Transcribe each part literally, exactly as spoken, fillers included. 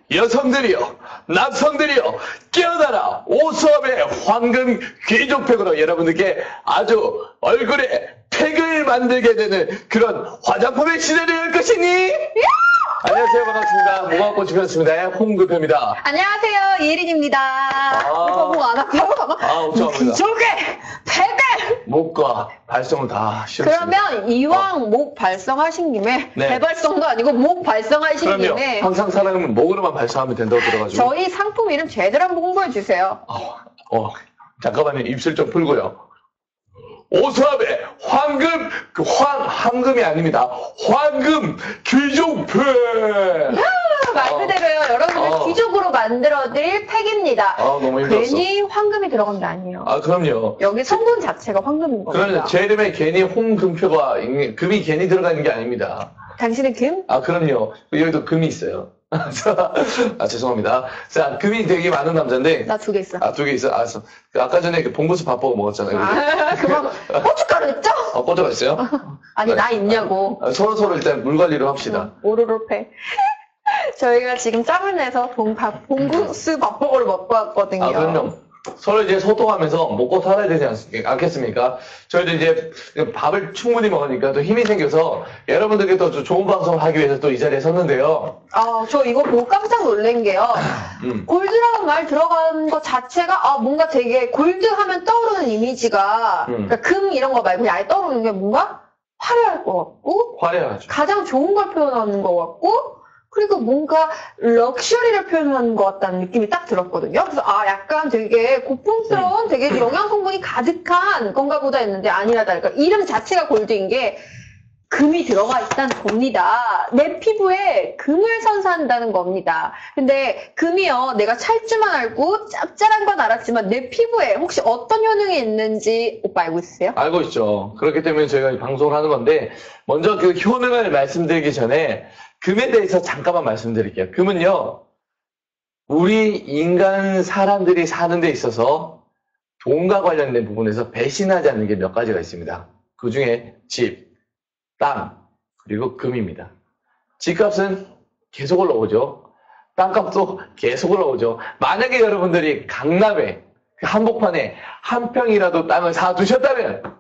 여성들이요, 남성들이요, 깨어나라! 오수업의 황금 귀족팩으로 여러분들께 아주 얼굴에 팩을 만들게 되는 그런 화장품의 시대를 열 것이니! 안녕하세요, 반갑습니다. 무궁화꽃이 피었습니다. 홍급표입니다. 안녕하세요, 이혜린입니다. 아, 목 안 아파요? 아, 엄청 아픕니다. 귀족의 팩을! 목과 발성을 다 실었습니다. 그러면 이왕 어. 목 발성하신 김에 네. 배발성도 아니고 목 발성하신 그럼요. 김에 항상 사람은 목으로만 발성하면 된다고 들어가지고. 저희 상품 이름 제대로 한번 홍보해 주세요. 어, 어, 잠깐만요. 입술 좀 풀고요. 오수압의 황금, 그 황, 황금이 아닙니다. 황금 귀족팩! 말 그대로요. 어. 여러분을 어. 귀족으로 만들어드릴 팩입니다. 아, 너무 힘들었어. 괜히 황금이 들어간 게 아니에요. 아, 그럼요. 여기 성분 자체가 황금인 겁니다. 그러면 제 이름에 괜히 홍금표가, 있는- 금이 괜히 들어가는 게 아닙니다. 당신은 금? 아, 그럼요. 여기도 금이 있어요. 아, 죄송합니다. 자, 금이 되게 많은 남자인데. 나 두 개 있어. 아, 두 개 있어? 알았어. 그 아까 전에 그 봉구수 밥버거 먹었잖아요. 아, 그만. 고춧가루 있죠? 어, 꽂아가 있어요? 아니, 나 있냐고. 아, 서로 서로 일단 물 관리를 합시다. 오로로 팩. 저희가 지금 짬을 내서 봉, 밥, 봉구수 밥버거를 먹고 왔거든요. 아, 그럼요. 서로 이제 소통하면서 먹고 살아야 되지 않, 않겠습니까? 저희도 이제 밥을 충분히 먹으니까 또 힘이 생겨서 여러분들께 또 좋은 방송을 하기 위해서 또 이 자리에 섰는데요. 아, 저 이거 보고 깜짝 놀란 게요. 음. 골드라는 말 들어간 것 자체가, 아, 뭔가 되게 골드 하면 떠오르는 이미지가, 음. 그러니까 금 이런 거 말고 아예 떠오르는 게 뭔가 화려할 것 같고, 화려하죠. 가장 좋은 걸 표현하는 것 같고, 그리고 뭔가 럭셔리를 표현하는 것 같다는 느낌이 딱 들었거든요. 그래서 아 약간 되게 고풍스러운 되게 영양 성분이 가득한 건가 보다 했는데 아니라다. 그러니까 이름 자체가 골드인 게 금이 들어가 있다는 겁니다. 내 피부에 금을 선사한다는 겁니다. 근데 금이요, 내가 찰 줄만 알고 짭짤한 건 알았지만 내 피부에 혹시 어떤 효능이 있는지 오빠 알고 있으세요? 알고 있죠. 그렇기 때문에 저희가 이 방송을 하는 건데 먼저 그 효능을 말씀드리기 전에 금에 대해서 잠깐만 말씀드릴게요. 금은요, 우리 인간 사람들이 사는 데 있어서 돈과 관련된 부분에서 배신하지 않는 게 몇 가지가 있습니다. 그 중에 집, 땅, 그리고 금입니다. 집값은 계속 올라오죠. 땅값도 계속 올라오죠. 만약에 여러분들이 강남에 그 한복판에 한 평이라도 땅을 사두셨다면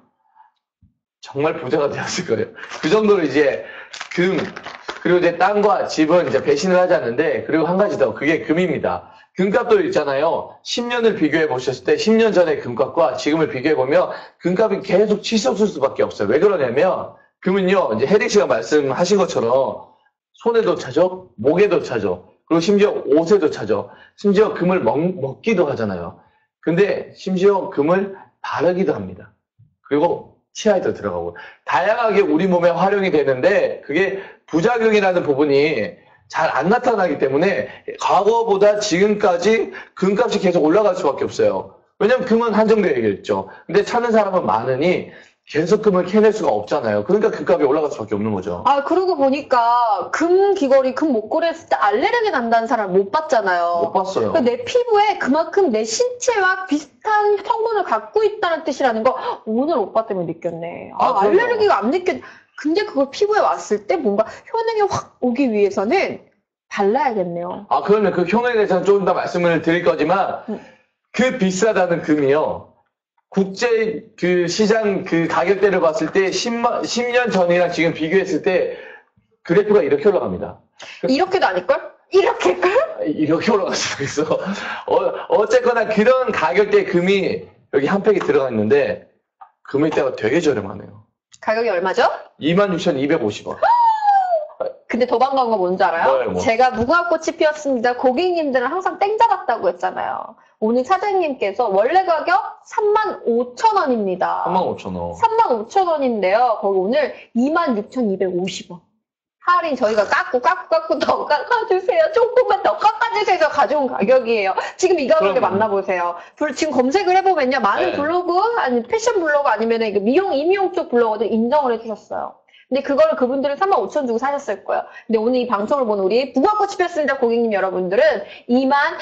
정말 부자가 되었을 거예요. 그 정도로 이제 금, 그리고 이제 땅과 집은 이제 배신을 하지 않는데, 그리고 한 가지 더, 그게 금입니다. 금값도 있잖아요. 십 년을 비교해 보셨을 때, 십 년 전의 금값과 지금을 비교해 보면, 금값이 계속 치솟을 수밖에 없어요. 왜 그러냐면, 금은요, 이제 혜리 씨가 말씀하신 것처럼, 손에도 차죠, 목에도 차죠, 그리고 심지어 옷에도 차죠, 심지어 금을 먹, 먹기도 하잖아요. 근데 심지어 금을 바르기도 합니다. 그리고 치아에도 들어가고 다양하게 우리 몸에 활용이 되는데 그게 부작용이라는 부분이 잘 안 나타나기 때문에 과거보다 지금까지 금값이 계속 올라갈 수밖에 없어요. 왜냐면 금은 한정되어 있죠. 근데 찾는 사람은 많으니 계속 금을 캐낼 수가 없잖아요. 그러니까 금값이 올라갈 수밖에 없는 거죠. 아, 그러고 보니까 금 귀걸이, 금 목걸이 했을 때 알레르기 난다는 사람 못 봤잖아요. 못 봤어요. 그러니까 내 피부에 그만큼 내 신체와 비슷한 성분을 갖고 있다는 뜻이라는 거 오늘 오빠 때문에 느꼈네. 아, 아, 알레르기가 안 느껴. 근데 그걸 피부에 왔을 때 뭔가 효능이 확 오기 위해서는 발라야겠네요. 아, 그러면 그 효능에 대해서는 조금 더 말씀을 드릴 거지만 음. 그 비싸다는 금이요. 국제 그 시장 그 가격대를 봤을 때 십 년 전이랑 지금 비교했을 때 그래프가 이렇게 올라갑니다. 이렇게도 아닐걸? 이렇게일걸? 이렇게 올라갈 수도 있어. 어, 어쨌거나 그런 가격대 금이 여기 한 팩이 들어가 있는데 금일대가 되게 저렴하네요. 가격이 얼마죠? 이만 육천이백오십 원. 근데 더 반가운 거 뭔지 알아요? 뭐예요, 뭐? 제가 무궁화꽃이 피었습니다. 고객님들은 항상 땡 잡았다고 했잖아요. 오늘 사장님께서 원래 가격 삼만 오천 원입니다. 삼만 오천 원. 삼만 오천 원인데요. 거기 오늘 이만 육천이백오십 원. 할인 저희가 깎고 깎고 깎고 더 깎아주세요. 조금만 더 깎아주세요. 해서 가져온 가격이에요. 지금 이 가격에 그럼요. 만나보세요. 불- 지금 검색을 해보면요. 많은 네. 블로그, 아니 패션 블로그 아니면 미용, 임용 쪽 블로거들 인정을 해주셨어요. 근데 그거를 그분들은 삼만 오천 원 주고 사셨을 거예요. 근데 오늘 이 방송을 본 우리 무궁화꽃이 피었습니다 고객님 여러분들은 이만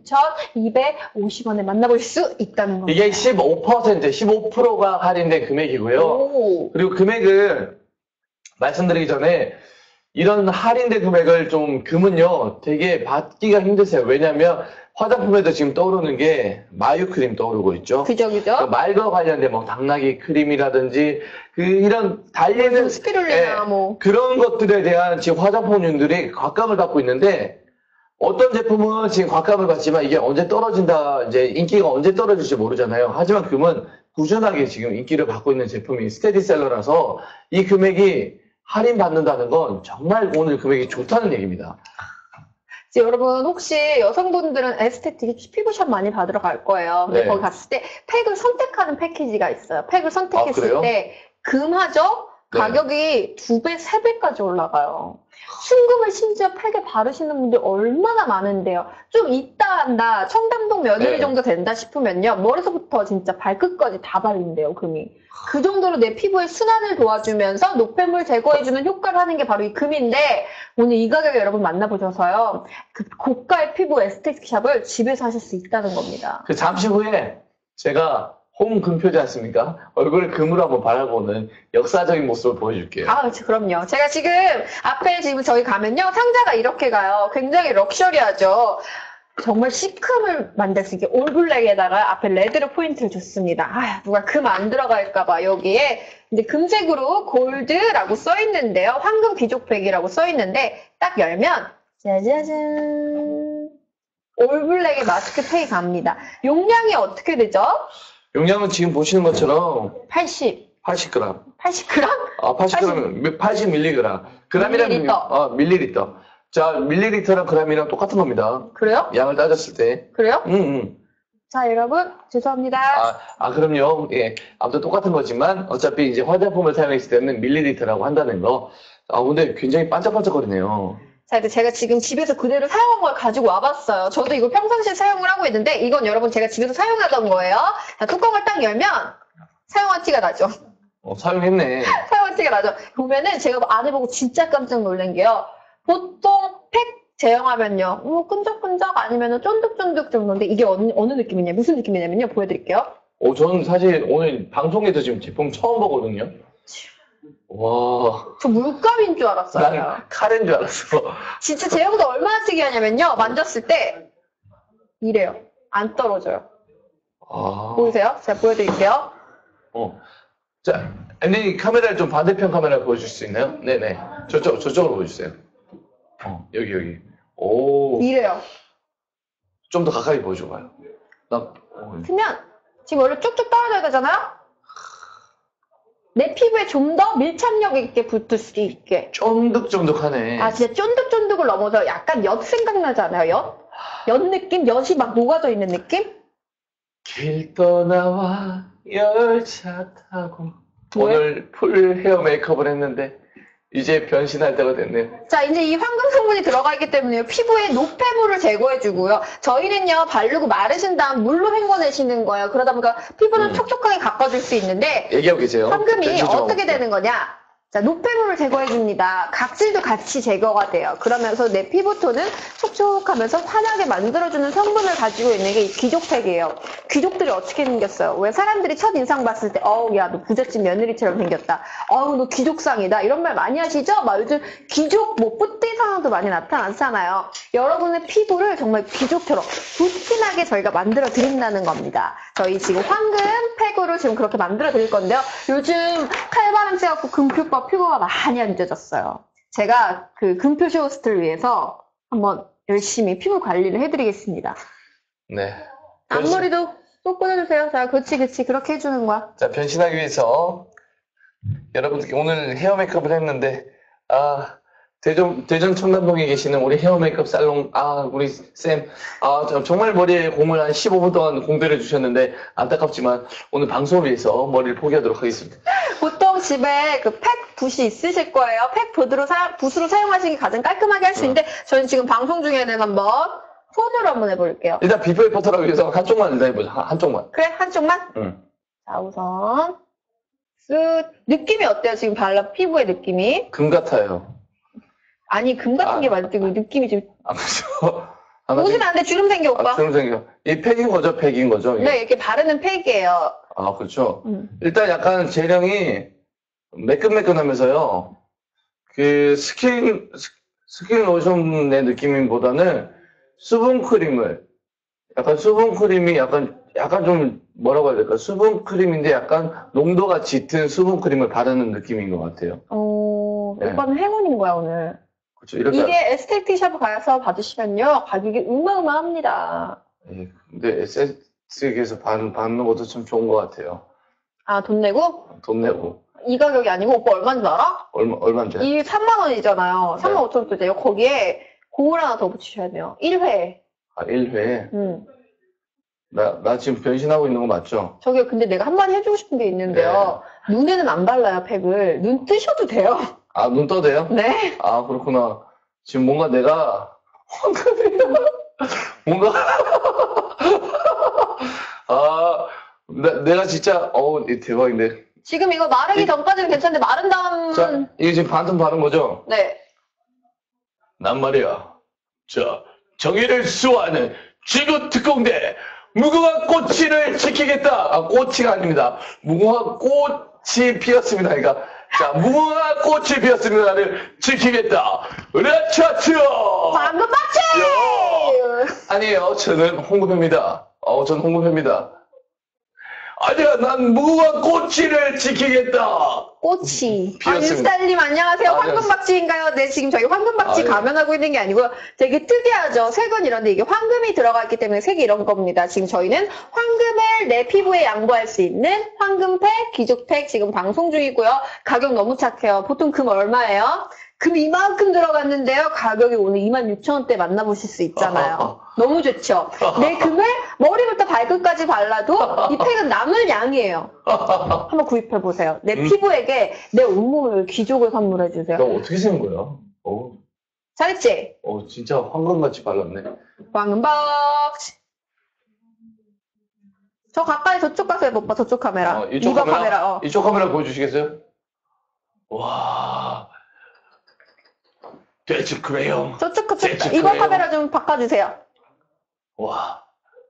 육천이백오십 원에 만나볼 수 있다는 겁니다. 이게 십오 퍼센트, 십오 퍼센트가 할인된 금액이고요. 오. 그리고 금액을 말씀드리기 전에 이런 할인된 금액을 좀 금은요 되게 받기가 힘드세요. 왜냐하면 화장품에도 지금 떠오르는 게 마유 크림 떠오르고 있죠. 그죠, 그죠? 그 말과 관련된 뭐 당나귀 크림이라든지 그 이런 달리는 스피룰리나 예, 뭐. 그런 것들에 대한 지금 화장품들이 곽감을 받고 있는데 어떤 제품은 지금 곽감을 받지만 이게 언제 떨어진다, 이제 인기가 언제 떨어질지 모르잖아요. 하지만 금은 꾸준하게 지금 인기를 받고 있는 제품이 스테디셀러라서 이 금액이 할인받는다는 건 정말 오늘 금액이 좋다는 얘기입니다. 이제 여러분 혹시 여성분들은 에스테틱 피부샵 많이 받으러 갈 거예요. 근데 네. 거기 갔을 때 팩을 선택하는 패키지가 있어요. 팩을 선택했을 아, 그래요? 때 금하죠? 네. 가격이 두 배, 세 배까지 올라가요. 순금을 심지어 팩에 바르시는 분들 얼마나 많은데요. 좀 있다 한다, 청담동 며느리 네. 정도 된다 싶으면요. 머리서부터 진짜 발끝까지 다 발린대요, 금이. 그 정도로 내 피부의 순환을 도와주면서 노폐물 제거해주는 효과를 하는 게 바로 이 금인데 오늘 이 가격에 여러분 만나보셔서요. 그 고가의 피부 에스테틱 샵을 집에서 하실 수 있다는 겁니다. 그 잠시 후에 제가 홍금표지 않습니까? 얼굴을 금으로 한번 바라보는 역사적인 모습을 보여줄게요. 아, 그렇죠. 그럼요. 제가 지금 앞에 지금 저희 가면요. 상자가 이렇게 가요. 굉장히 럭셔리하죠. 정말 시큼을 만들 수 있게 올블랙에다가 앞에 레드로 포인트를 줬습니다. 아, 누가 금 안 들어갈까봐 여기에 이제 금색으로 골드라고 써 있는데요. 황금 귀족팩이라고 써 있는데 딱 열면 짜자잔 올블랙의 마스크팩이 갑니다. 용량이 어떻게 되죠? 용량은 지금 보시는 것처럼 팔십. 팔십 그램. 팔십 그램? 아, 팔십 그램, 팔십 밀리그램. 그램이랑 밀리리터. 아, 밀리리터. 자, 밀리리터랑 그램이랑 똑같은 겁니다. 그래요? 양을 따졌을 때. 그래요? 음, 음. 자, 여러분 죄송합니다. 아, 아, 그럼요. 예. 아무튼 똑같은 거지만 어차피 이제 화장품을 사용했을 때는 밀리리터라고 한다는 거. 아, 근데 굉장히 반짝반짝거리네요. 자, 이제 제가 지금 집에서 그대로 사용한 걸 가지고 와봤어요. 저도 이거 평상시에 사용을 하고 있는데 이건 여러분 제가 집에서 사용하던 거예요. 자, 뚜껑을 딱 열면 사용한 티가 나죠. 어, 사용했네. 사용한 티가 나죠. 보면은 제가 안 해보고 진짜 깜짝 놀란 게요. 보통 팩 제형하면요. 뭐 끈적끈적 아니면 쫀득쫀득 정도인데 이게 어느, 어느 느낌이냐, 무슨 느낌이냐면요. 보여드릴게요. 어, 저는 사실 오늘 방송에서 지금 제품 처음 보거든요. 와. 저 물감인 줄 알았어요. 나는 카레인 줄 알았어. 진짜 제형도 얼마나 특이하냐면요. 만졌을 때 이래요. 안 떨어져요. 아. 보이세요? 제가 보여드릴게요. 어. 자, 앤디 카메라를 좀 반대편 카메라 보여줄 수 있나요? 네네. 저쪽, 저쪽으로 보여주세요. 어, 여기, 여기. 오. 이래요. 좀 더 가까이 보여줘봐요. 나, 어, 그러면 지금 원래 쭉쭉 떨어져야 되잖아요? 내 피부에 좀 더 밀착력 있게 붙을 수 있게. 쫀득쫀득하네. 아, 진짜 쫀득쫀득을 넘어서 약간 엿 생각나지 않아요? 엿? 엿 느낌? 엿이 막 녹아져 있는 느낌? 길 떠나와 열차 타고. 뭐예요? 오늘 풀 헤어 메이크업을 했는데, 이제 변신할 때가 됐네요. 자, 이제 이 황금 성분이 들어가 있기 때문에 피부에 노폐물을 제거해주고요. 저희는요, 바르고 마르신 다음 물로 헹궈내시는 거예요. 그러다 보니까 피부는 음. 촉촉하게 가꿔줄 수 있는데, 얘기하고 계세요. 황금이 변신 좀 어떻게 하고. 되는 거냐? 자, 노폐물을 제거해줍니다. 각질도 같이 제거가 돼요. 그러면서 내 피부톤은 촉촉하면서 환하게 만들어주는 성분을 가지고 있는 게 이 귀족팩이에요. 귀족들이 어떻게 생겼어요? 왜 사람들이 첫인상 봤을 때 어우 야 너 부잣집 며느리처럼 생겼다. 어우 너 귀족상이다. 이런 말 많이 하시죠? 막 요즘 귀족 뭐 뿌띠 상황도 많이 나타나잖아요. 여러분의 피부를 정말 귀족처럼 부티나게 저희가 만들어 드린다는 겁니다. 저희 지금 황금 팩으로 지금 그렇게 만들어 드릴 건데요. 요즘 칼바람 쐬갖고 금표법 피부가 많이 안 좋아졌어요. 제가 그 금표 쇼호스트를 위해서 한번 열심히 피부 관리를 해드리겠습니다. 네. 앞머리도 쏙 꽂아주세요. 자, 그치, 그치. 그렇게 해주는 거야. 자, 변신하기 위해서 여러분들 오늘 헤어 메이크업을 했는데, 아, 대전, 대전 청담동에 계시는 우리 헤어 메이크업 살롱, 아, 우리 쌤, 아, 저- 정말 머리에 공을 한 십오 분 동안 공들여 주셨는데, 안타깝지만 오늘 방송을 위해서 머리를 포기하도록 하겠습니다. 보통 집에 그 팩 붓이 있으실 거예요. 팩 붓으로 사, 붓으로 사용하시는 게 가장 깔끔하게 할 수 있는데, 저는 지금 방송 중에는 한번 손으로 한번 해볼게요. 일단 비포 애프터라고 해서 한쪽만 일단 해보자. 한, 한쪽만. 그래, 한쪽만? 응. 자, 우선. 쓱. 느낌이 어때요? 지금 발라 피부의 느낌이? 금 같아요. 아니, 금 같은 아. 게 맞지. 느낌이 지금. 아, 그죠? 하나 웃으면 안 돼. 주름 생겨, 오빠. 아, 그럼 생겨. 이 팩인 거죠? 팩인 거죠? 이게? 네, 이렇게 바르는 팩이에요. 아, 그렇죠. 음. 일단 약간 재령이 매끈매끈하면서요. 그 스킨, 스- 스킨 로션의 느낌보다는 수분크림을, 약간 수분크림이 약간, 약간 좀 뭐라고 해야 될까? 수분크림인데 약간 농도가 짙은 수분크림을 바르는 느낌인 것 같아요. 어, 네. 오빠는 행운인 거야, 오늘. 그렇죠. 이렇게. 이게 에스테틱 샵 가서 받으시면요, 가격이 어마어마합니다. 예, 근데 에스에스에서 받는 것도 참 좋은 것 같아요. 아, 돈 내고? 돈 내고. 이 가격이 아니고, 오빠 얼마인 줄 알아? 얼마, 얼마인데? 이 삼만 원이잖아요. 네. 삼만 오천 원짜리요. 거기에 고울 하나 더 붙이셔야 돼요. 일 회. 아, 일 회. 음. 나, 나 지금 변신하고 있는 거 맞죠? 저기요, 근데 내가 한마디 해주고 싶은 게 있는데요. 눈에는 안 발라요, 팩을. 눈 뜨셔도 돼요. 아, 눈 떠대요? 네. 아, 그렇구나. 지금 뭔가 내가, 황금이야. 뭔가, 아, 나, 내가 진짜, 어우, 이 대박인데. 지금 이거 마르기 이- 전까지는 괜찮은데, 마른 다음은. 자, 이게 지금 반틈 바른 거죠? 네. 난 말이야. 자, 정의를 수호하는 지구 특공대 무궁화 꽃이를 지키겠다. 아, 꽃이가 아닙니다. 무궁화 꽃이 피었습니다. 그러니까 자, 무궁화 꽃이 피었습니다를 지키겠다. 으라차츠! 방금 맞지? 아니에요. 저는 홍보표입니다. 어, 저는 홍보표입니다. 아니야, 난 무궁화 꽃이를 지키겠다. 꽃이. 아, 피었습니다. 인스타일님 안녕하세요. 아, 황금박쥐인가요? 네, 지금 저희 황금박쥐 아, 예. 가면하고 있는 게 아니고요. 되게 특이하죠. 색은 이런데 이게 황금이 들어가 있기 때문에 색이 이런 겁니다. 지금 저희는 황금을 내 피부에 양보할 수 있는 황금팩, 귀족팩 지금 방송 중이고요. 가격 너무 착해요. 보통 금 얼마예요? 금 이만큼 들어갔는데요. 가격이 오늘 이만 육천 원대 만나보실 수 있잖아요. 너무 좋죠? 내 금을 머리부터 발끝까지 발라도 이 팩은 남을 양이에요. 한번 구입해보세요. 내 음. 피부에게 내 온몸을 귀족을 선물해주세요. 너 어떻게 생긴 거야? 어, 잘했지? 어, 진짜 황금같이 발랐네. 황금박쥐. 저 가까이 저쪽 가서 해봐, 오빠. 저쪽 카메라. 어, 이쪽 이거 카메라? 카메라, 어. 이쪽 카메라 보여주시겠어요? 와, 돼지 그래요. 저쪽, 저쪽, 제 이거 그래요. 카메라 좀 바꿔주세요. 와,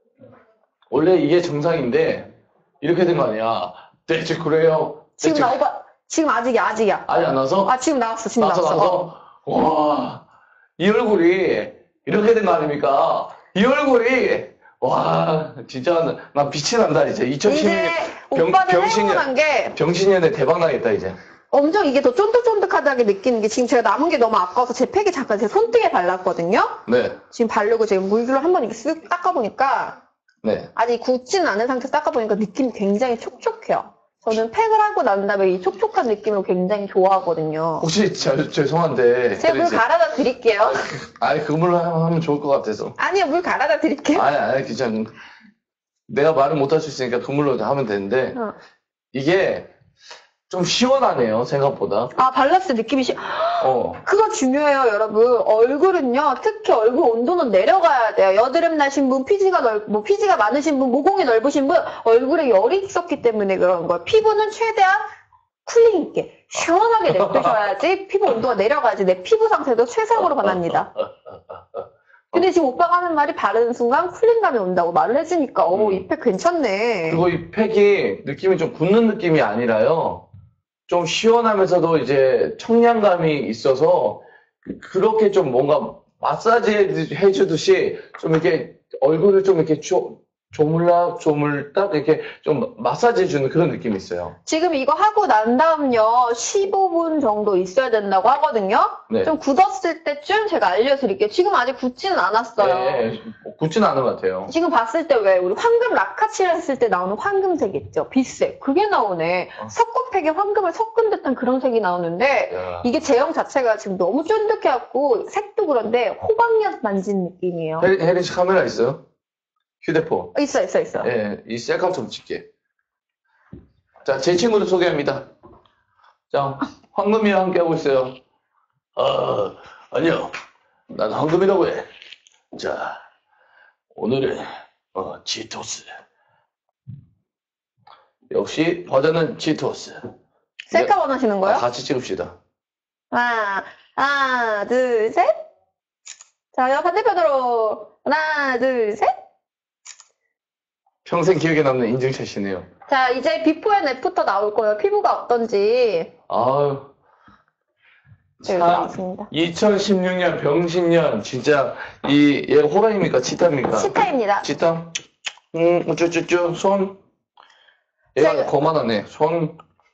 원래 이게 정상인데 이렇게 된 거 아니야? 돼지 그래요. 지금 돼지- 나, 오빠, 지금 아직이야, 아직이야. 아니 안 나서? 아, 지금 나왔어, 지금 나서 나왔어. 어. 나서? 와, 이 얼굴이 이렇게 된 거 아닙니까? 이 얼굴이 와, 진짜 나, 나 빛이 난다 이제. 이천십육 이제 병- 오빠는 병신이야. 행운한 게 병신년에 대박 나겠다 이제. 엄청 이게 더 쫀득쫀득하다게 느끼는 게 지금 제가 남은 게 너무 아까워서 제 팩이 잠깐 제 손등에 발랐거든요. 네, 지금 바르고 지금 물로 한번 이렇게 쓱 닦아보니까 네. 아직 굳지는 않은 상태에서 닦아보니까 느낌이 굉장히 촉촉해요. 저는 팩을 하고 난 다음에 이 촉촉한 느낌을 굉장히 좋아하거든요. 혹시 저, 죄송한데. 제가 물 혜린 씨. 갈아다 드릴게요. 아니 그걸로 하면 좋을 것 같아서. 아니요, 물 갈아다 드릴게요. 아니 아니 괜찮. 내가 말을 못 할 수 있으니까 그물로 하면 되는데 어. 이게 좀 시원하네요 생각보다. 아, 발랐을 때 느낌이 시... 어. 그거 중요해요, 여러분. 얼굴은요, 특히 얼굴 온도는 내려가야 돼요. 여드름 나신 분, 피지가 넓, 뭐 피지가 많으신 분, 모공이 넓으신 분, 얼굴에 열이 있었기 때문에 그런 거예요. 피부는 최대한 쿨링 있게 시원하게 냅두셔야지 피부 온도가 내려가야지 내 피부 상태도 최상으로 변합니다. 근데 지금 오빠가 하는 말이 바르는 순간 쿨링감이 온다고 말을 해주니까 오, 음. 이 팩 괜찮네. 그리고 이 팩이 느낌이 좀 굳는 느낌이 아니라요. 좀 시원하면서도 이제 청량감이 있어서 그- 그렇게 좀 뭔가 마사지 해- 해주듯이 좀 이렇게 얼굴을 좀 이렇게 조, 조물락 조물딱 이렇게 좀 마사지 해주는 그런 느낌이 있어요. 지금 이거 하고 난 다음요 십오 분 정도 있어야 된다고 하거든요. 네. 좀 굳었을 때쯤 제가 알려드릴게요. 지금 아직 굳지는 않았어요. 네, 굳지는 않은 것 같아요. 지금 봤을 때 왜 우리 황금 라카치를 했을 때 나오는 황금색 있죠? 빛색. 그게 나오네. 어. 석고팩에 황금을 섞은 듯한 그런 색이 나오는데 야. 이게 제형 자체가 지금 너무 쫀득해갖고 색도 그런데 호박엿 만진 느낌이에요. 혜린, 혜린 씨 카메라 있어요? 휴대폰. 있어 있어 있어. 예, 이 셀카 좀 찍게. 자, 제 친구들 소개합니다. 자, 황금이와 함께하고 있어요. 아, 아니요. 난 황금이라고 해. 자, 오늘은, 어, 치토스. 역시, 버전은 치토스. 셀카 원하시는 거예요? 아, 같이 찍읍시다. 하나, 하나, 둘, 셋. 자, 반대편으로. 하나, 둘, 셋. 평생 기억에 남는 인증샷이네요. 자, 이제 비포 앤 애프터 나올 거예요. 피부가 어떤지. 아유. 네, 나왔습니다. 이천십육 년 병신년 진짜 이 얘가 호랑입니까 치타입니까? 치타입니다. 치타? 음 우쭈쭈쭈 손 얘가 제가- 거만하네 손.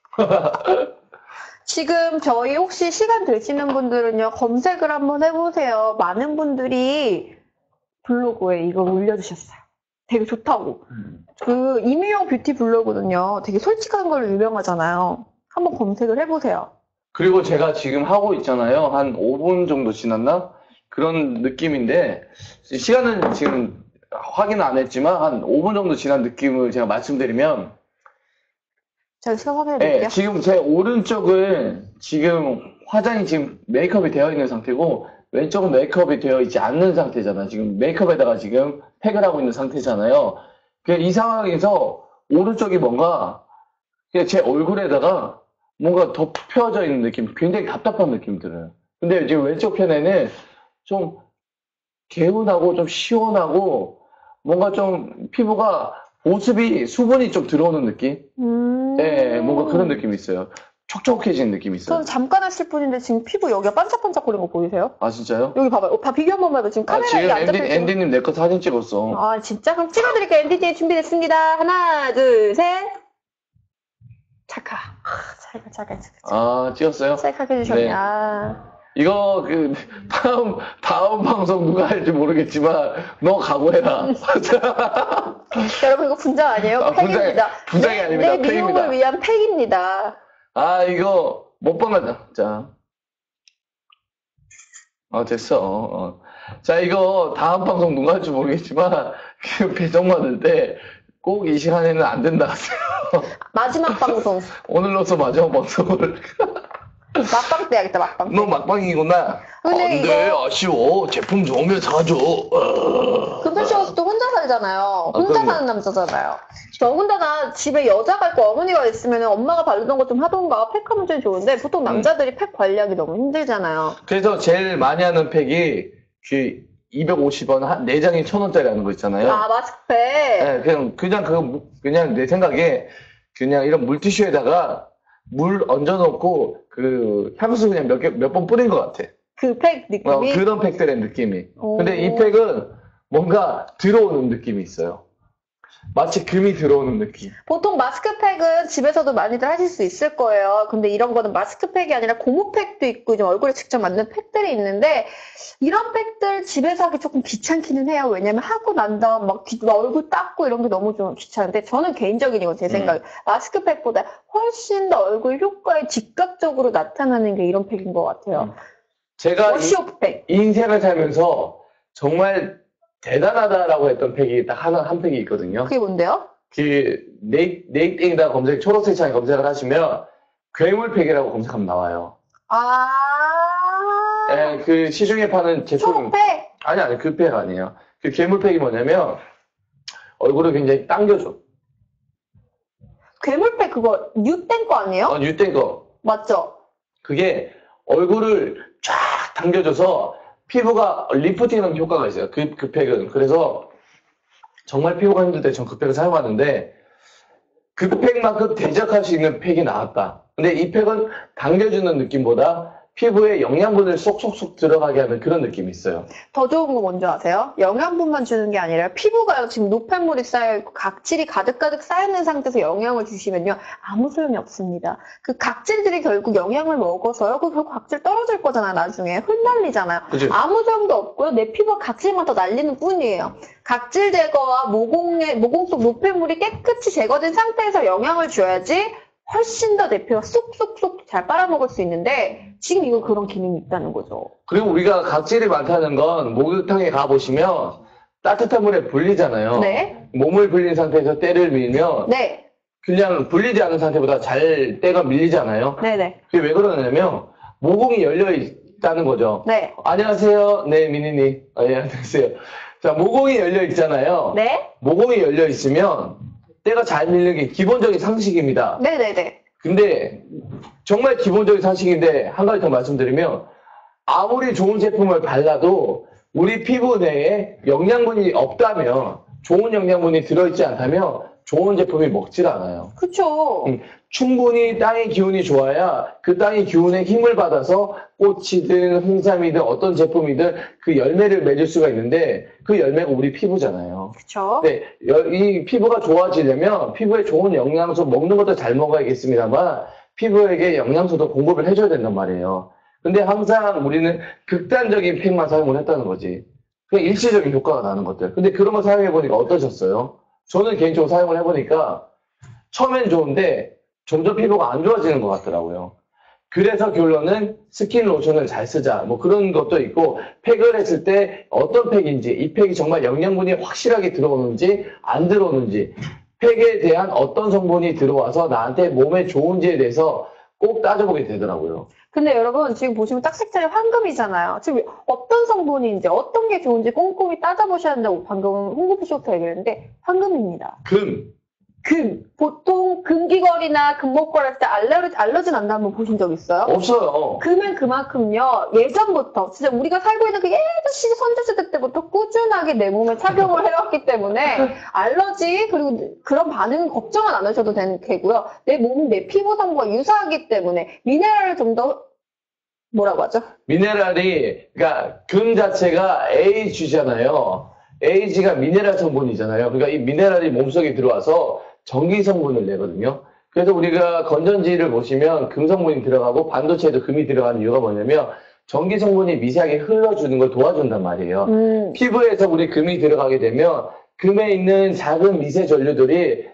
지금 저희 혹시 시간 되시는 분들은요, 검색을 한번 해보세요. 많은 분들이 블로그에 이걸 올려주셨어요. 되게 좋다고. 그 이미용 뷰티 블로그는요, 되게 솔직한 걸로 유명하잖아요. 한번 검색을 해보세요. 그리고 제가 지금 하고 있잖아요. 한 오 분 정도 지났나? 그런 느낌인데, 시간은 지금 확인 안 했지만, 한 오 분 정도 지난 느낌을 제가 말씀드리면, 제가 시간 확인해 네, 볼게요. 지금 제 오른쪽은 지금 화장이 지금 메이크업이 되어 있는 상태고, 왼쪽은 메이크업이 되어 있지 않는 상태잖아. 지금 메이크업에다가 지금 팩을 하고 있는 상태잖아요. 그냥 이 상황에서 오른쪽이 뭔가, 그냥 제 얼굴에다가 뭔가 덮여져 있는 느낌, 굉장히 답답한 느낌이 들어요. 근데 지금 왼쪽 편에는 좀 개운하고 좀 시원하고 뭔가 좀 피부가 보습이 수분이 좀 들어오는 느낌? 음. 네, 뭔가 그런 느낌이 있어요. 촉촉해지는 느낌이 있어요. 저는 잠깐 했을 뿐인데 지금 피부 여기가 반짝반짝거리는 거 보이세요? 아, 진짜요? 여기 봐봐요. 다 비교 한번 해봐요. 지금 아, 카메라에 지금 안 앤디, 잡혀있어요. 앤디님 내 거 사진 찍었어. 아, 진짜? 그럼 찍어드릴게요. 엠디티 준비됐습니다. 하나, 둘, 셋. 착하. 아, 찰칵, 찰칵, 찰칵. 아, 찍었어요? 찰칵 해주셨네. 네. 아. 이거 그 다음 다음 방송 누가 할지 모르겠지만 너 각오해라. 여러분, 이거 분장 아니에요? 아, 분장- 팩입니다. 분장이 내, 아닙니다. 내 미용을 팩입니다. 위한 팩입니다. 아, 이거 못 봐가자. 자, 어 됐어. 어. 자, 이거 다음 방송 누가 할지 모르겠지만 그 배정 받을 때 꼭 이 시간에는 안 된다 하세요. 마지막 방송. 오늘로서 마지막 방송을. 막방 때 해야겠다, 막방 때. 너 막방이구나. 근데 안 돼, 이거- 아쉬워. 제품 좋으면 사줘. 어. 금패쇼호스도 혼자 살잖아요. 혼자 그럼요. 사는 남자잖아요. 저 혼자나 집에 여자가 있고 어머니가 있으면 엄마가 바르던 거 좀 하던가 팩하면 좀 좋은데 보통 남자들이 팩 관리하기 너무 힘들잖아요. 그래서 제일 많이 하는 팩이 그 이백오십 원 한 네 장에 천 원짜리 하는 거 있잖아요. 아, 마스크팩. 네, 그냥 그냥 그거 그냥 내 생각에 그냥 이런 물티슈에다가 물 얹어 놓고 그 향수 그냥 몇 개 몇 번 뿌린 것 같아. 그 팩 어, 느낌이. 그런 팩들의 느낌이. 오. 근데 이 팩은 뭔가 들어오는 느낌이 있어요. 마치 금이 들어오는 느낌. 보통 마스크팩은 집에서도 많이들 하실 수 있을 거예요. 근데 이런 거는 마스크팩이 아니라 고무팩도 있고 좀 얼굴에 직접 맞는 팩들이 있는데 이런 팩들 집에서 하기 조금 귀찮기는 해요. 왜냐면 하고 난 다음 막 귀- 얼굴 닦고 이런 게 너무 좀 귀찮은데 저는 개인적인 이건 제 생각에 마스크팩보다 훨씬 더 얼굴 효과에 직접적으로 나타나는 게 이런 팩인 것 같아요. 음. 제가 이- 워시오프팩. 인생을 살면서 정말 대단하다라고 했던 팩이 딱 하나, 한 팩이 있거든요. 그게 뭔데요? 그, 네이, 네이땡에다 검색, 초록색 창에 검색을 하시면, 괴물팩이라고 검색하면 나와요. 아, 예, 그 시중에 파는 제품, 초록팩. 아니, 아니, 그 팩 아니에요. 그 괴물팩이 뭐냐면, 얼굴을 굉장히 당겨줘. 괴물팩 그거 뉴땡 거 아니에요? 어, 뉴땡 거. 맞죠? 그게 얼굴을 쫙 당겨줘서 피부가 리프팅하는 효과가 있어요. 그, 그 팩은. 그래서 정말 피부가 힘들 때 전 그 팩을 사용하는데 그 팩만큼 대적할 수 있는 팩이 나왔다. 근데 이 팩은 당겨주는 느낌보다 피부에 영양분을 쏙쏙쏙 들어가게 하는 그런 느낌이 있어요. 더 좋은 거 뭔지 아세요? 영양분만 주는 게 아니라 피부가 지금 노폐물이 쌓여있고 각질이 가득가득 쌓여있는 상태에서 영양을 주시면요 아무 소용이 없습니다. 그 각질들이 결국 영양을 먹어서요 그 결국 각질 떨어질 거잖아 나중에 흩날리잖아요. 그죠? 아무 소용도 없고요 내 피부가 각질만 더 날리는 뿐이에요. 각질 제거와 모공의, 모공 속 노폐물이 깨끗이 제거된 상태에서 영양을 줘야지 훨씬 더 내 피부가 쏙쏙쏙 잘 빨아먹을 수 있는데 지금 이거 그런 기능이 있다는 거죠. 그리고 우리가 각질이 많다는 건 목욕탕에 가보시면 따뜻한 물에 불리잖아요. 네. 몸을 불린 상태에서 때를 밀면 네. 그냥 불리지 않은 상태보다 잘 때가 밀리잖아요. 네네. 그게 왜 그러냐면 모공이 열려 있다는 거죠. 네. 안녕하세요. 네, 미니님. 아, 예, 안녕하세요. 자, 모공이 열려 있잖아요. 네. 모공이 열려 있으면 때가 잘 밀리는 게 기본적인 상식입니다. 네네네. 근데 정말 기본적인 상식인데 한 가지 더 말씀드리면 아무리 좋은 제품을 발라도 우리 피부 내에 영양분이 없다면 좋은 영양분이 들어있지 않다면 좋은 제품이 먹질 않아요. 그쵸. 음, 충분히 땅의 기운이 좋아야 그 땅의 기운에 힘을 받아서 꽃이든 홍삼이든 어떤 제품이든 그 열매를 맺을 수가 있는데 그 열매가 우리 피부잖아요. 그쵸. 네, 여- 이 피부가 좋아지려면 피부에 좋은 영양소 먹는 것도 잘 먹어야겠습니다만 피부에게 영양소도 공급을 해줘야 된단 말이에요. 근데 항상 우리는 극단적인 팩만 사용을 했다는 거지. 그냥 일시적인 효과가 나는 것들. 근데 그런 거 사용해보니까 어떠셨어요? 저는 개인적으로 사용을 해보니까 처음엔 좋은데 점점 피부가 안 좋아지는 것 같더라고요. 그래서 결론은 스킨 로션을 잘 쓰자. 뭐 그런 것도 있고, 팩을 했을 때 어떤 팩인지, 이 팩이 정말 영양분이 확실하게 들어오는지, 안 들어오는지, 팩에 대한 어떤 성분이 들어와서 나한테 몸에 좋은지에 대해서 꼭 따져보게 되더라고요. 근데 여러분 지금 보시면 딱 색깔이 황금이잖아요. 지금 어떤 성분인지 어떤 게 좋은지 꼼꼼히 따져보셔야 한다고 방금 홍보부쇼부터 얘기했는데 황금입니다. 금. 금. 보통 금귀걸이나 금목걸이 할 때 알레르기, 알러지 난다 한번 보신 적 있어요? 없어요. 금은 그만큼요, 예전부터, 진짜 우리가 살고 있는 그 예전 시 선조시대 때부터 꾸준하게 내 몸에 착용을 해왔기 때문에, 알러지, 그리고 그런 반응은 걱정은 안 하셔도 되는 되고요. 내 몸, 내 피부 성분과 유사하기 때문에, 미네랄을 좀 더, 뭐라고 하죠? 미네랄이, 그러니까 금 자체가 에이지잖아요. 에이지가 미네랄 성분이잖아요. 그러니까 이 미네랄이 몸속에 들어와서 전기 성분을 내거든요. 그래서 우리가 건전지를 보시면 금 성분이 들어가고 반도체에도 금이 들어가는 이유가 뭐냐면 전기 성분이 미세하게 흘러주는 걸 도와준단 말이에요. 음, 피부에서 우리 금이 들어가게 되면 금에 있는 작은 미세 전류들이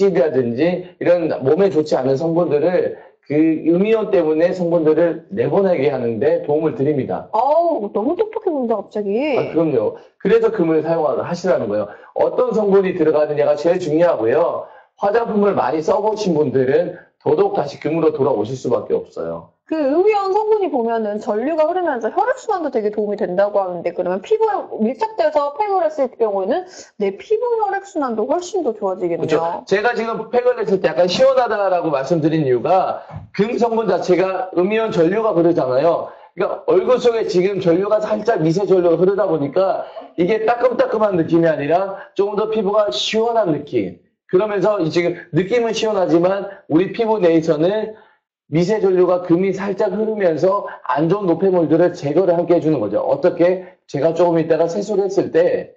각질이라든지 이런 몸에 좋지 않은 성분들을 그 음이온 때문에 성분들을 내보내게 하는데 도움을 드립니다. 어우, 너무 똑똑해 보인다, 갑자기. 아, 그럼요. 그래서 금을 사용하시라는 거예요. 어떤 성분이 들어가느냐가 제일 중요하고요. 화장품을 많이 써보신 분들은 더더욱 다시 금으로 돌아오실 수밖에 없어요. 그 음이온 성분이 보면은 전류가 흐르면서 혈액순환도 되게 도움이 된다고 하는데, 그러면 피부에 밀착돼서 팩을 했을 경우에는 내 피부 혈액순환도 훨씬 더 좋아지겠네요. 그렇죠. 제가 지금 팩을 했을 때 약간 시원하다라고 말씀드린 이유가 금 성분 자체가 음이온 전류가 흐르잖아요. 그러니까 얼굴 속에 지금 전류가 살짝 미세 전류가 흐르다 보니까 이게 따끔따끔한 느낌이 아니라 조금 더 피부가 시원한 느낌. 그러면서 이 지금 느낌은 시원하지만 우리 피부 내에서는 미세 전류가 금이 살짝 흐르면서 안 좋은 노폐물들을 제거를 함께 해주는 거죠. 어떻게? 제가 조금 있다가 세수를 했을 때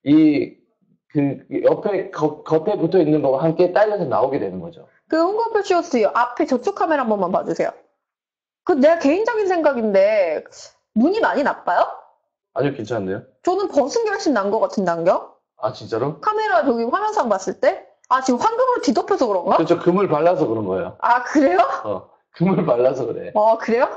이 그 옆에 겉, 겉에 붙어 있는 거와 함께 딸려서 나오게 되는 거죠. 그 홍보표 쇼스 앞에 저쪽 카메라 한 번만 봐주세요. 그 내가 개인적인 생각인데 눈이 많이 나빠요? 아니요, 괜찮은데요? 저는 벗은 게 훨씬 난 것 같은데 안경? 아, 진짜로? 카메라 저기 화면상 봤을 때? 아 지금 황금으로 뒤덮여서 그런가? 그렇죠. 금을 발라서 그런 거예요. 아 그래요? 어, 금을 발라서 그래. 어 그래요?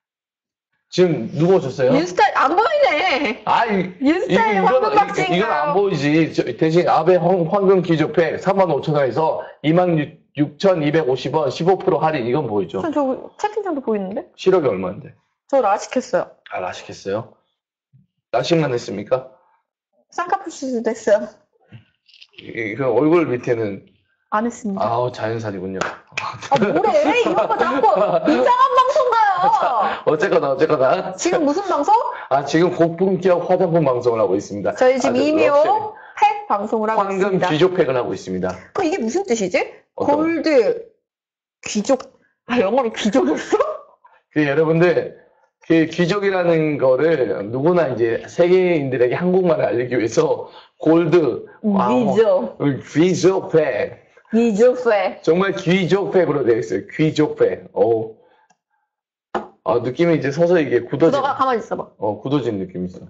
지금 누구 오셨어요? 인스타 안 보이네. 아, 이, 인스타에 이- 황금 이건, 박스인가요? 이- 이건 안 보이지. 저- 대신 아베 황, 황금 기조팩 삼만 오천 원에서 이만 육천이백오십 원 십오 퍼센트 할인 이건 보이죠? 전 저 채팅창도 보이는데? 시력이 얼마인데? 저 라식했어요. 아, 라식했어요? 라식만 했습니까? 쌍꺼풀수술도 했어요. 이- 그 얼굴 밑에는 안 했습니다. 아우 자연살이군요. 아 뭐래 이런 거 자꾸 이상한 방송 가요. 어쨌거나 어쨌거나 지금 무슨 방송? 아 지금 고품격 화장품 방송을 하고 있습니다. 저희 지금 아주 럭셔리. 이미호 팩 방송을 하고 황금 있습니다. 귀조팩을 하고 있습니다. 그 이게 무슨 뜻이지? 어떤? 골드 귀족. 아 영어로 귀족이었어? 그 여러분들 그 귀족이라는 거를 누구나 이제 세계인들에게 한국말을 알리기 위해서 골드 와우, 귀족. 귀족팩 귀족회. 정말 귀족팩으로 되어 있어요. 귀족팩. 오. 아 느낌이 이제 서서히 이게 굳어진 너가 가만히 있어봐. 어 굳어진 느낌이 있어.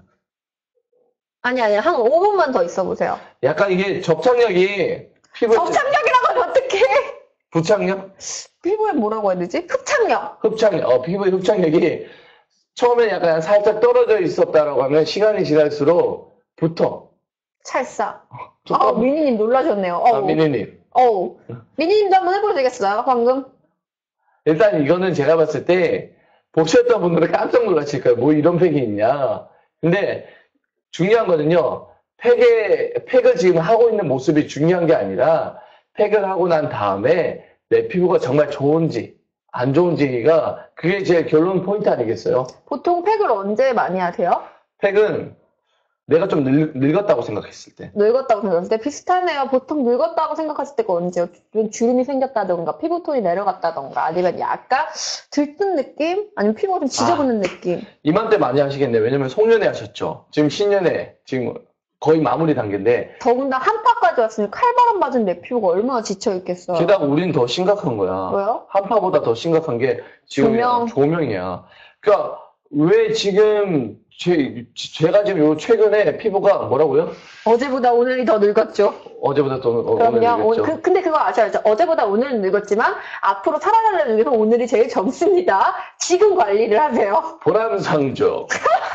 아니 아니 한 오 분만 더 있어 보세요. 약간 이게 접착력이 피부에 접착력이라고 하면 어떡해? 부착력? 피부에 뭐라고 해야 되지? 흡착력. 흡착력. 어 피부의 흡착력이 처음에 약간 살짝 떨어져 있었다라고 하면 시간이 지날수록 붙어. 찰싹. 좀 아 떠- 미니님 놀라셨네요. 아, 어우. 미니님. 어우. 미니님도 한번 해보시겠어요? 방금? 일단 이거는 제가 봤을 때 보셨던 분들은 깜짝 놀라실 거예요. 뭐 이런 팩이 있냐. 근데 중요한 거는요. 팩에, 팩을 지금 하고 있는 모습이 중요한 게 아니라 팩을 하고 난 다음에 내 피부가 정말 좋은지 안 좋은지가 그게 제 결론 포인트 아니겠어요? 보통 팩을 언제 많이 하세요? 팩은 내가 좀 늙, 늙었다고 생각했을 때. 늙었다고 생각했을 때 비슷하네요. 보통 늙었다고 생각하실 때가 언제요? 좀 주름이 생겼다던가 피부톤이 내려갔다던가 아니면 약간 들뜬 느낌? 아니면 피부가 좀 지저분한 느낌? 이맘때 많이 하시겠네. 왜냐면 송년회 하셨죠. 지금 신년회 지금 거의 마무리 단계인데 더군다나 한파까지 왔으니 칼바람 맞은 내 피부가 얼마나 지쳐있겠어요. 게다가 우린 더 심각한 거야. 왜요? 한파보다 더 심각한 게 지금 조명. 조명이야. 그러니까 왜 지금 제, 제가 지금 요 최근에 피부가 뭐라고요? 어제보다 오늘이 더 늙었죠. 어제보다 더 어, 오늘 그럼요. 오, 늙었죠. 그, 근데 그거 아셔야죠. 어제보다 오늘은 늙었지만 앞으로 살아가려는 위해서 오늘이 제일 젊습니다. 지금 관리를 하세요. 보람상조.